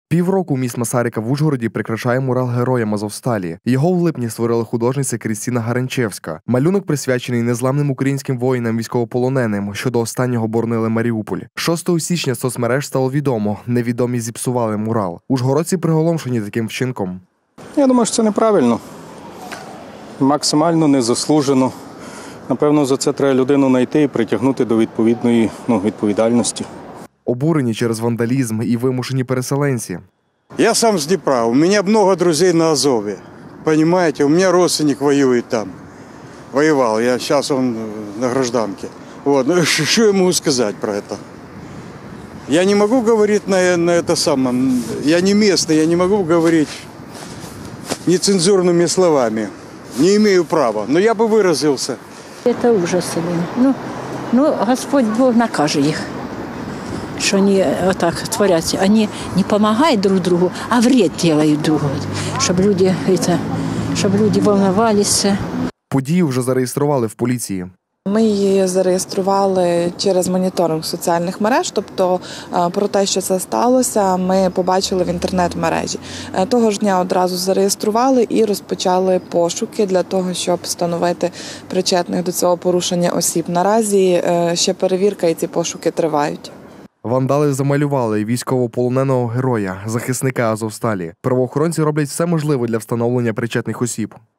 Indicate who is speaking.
Speaker 1: Півроку міст Масарика в Ужгороді прикрашає мурал Героям Азовсталі. Його в липні створила художниця Крістіна Гаренчевська. Малюнок присвячений незламним українським воїнам-військовополоненим, що до останнього боронили Маріуполь. 6 січня з соцмереж стало відомо – невідомі зіпсували мурал. Ужгородці приголомшені таким вчинком.
Speaker 2: Я думаю, що це неправильно. Максимально незаслужено. Напевно, за це треба людину знайти і притягнути до відповідної відповідальності.
Speaker 1: Обурені через вандалізм і вимушені переселенці.
Speaker 3: Я сам с Днепра, у меня много друзей на Азове. Понимаете, у меня родственник воюет там. Воевал, сейчас он на гражданке. Вот. Что я могу сказать про это? Я не могу говорить на это самое. Я не местный, я не могу говорить нецензурными словами. Не имею права, но я бы выразился.
Speaker 4: Это ужас. Господь Бог накаже їх, що вони отак творяться. Вони не допомагають друг другу, а вред роблять другу, щоб люди волновалися.
Speaker 1: Подію вже зареєстрували в поліції.
Speaker 5: Ми її зареєстрували через моніторинг соціальних мереж, тобто про те, що це сталося, ми побачили в інтернет-мережі. Того ж дня одразу зареєстрували і розпочали пошуки для того, щоб встановити причетних до цього порушення осіб. Наразі ще перевірка і ці пошуки тривають.
Speaker 1: Вандали замалювали військовополоненого героя, захисника Азовсталі. Правоохоронці роблять все можливе для встановлення причетних осіб.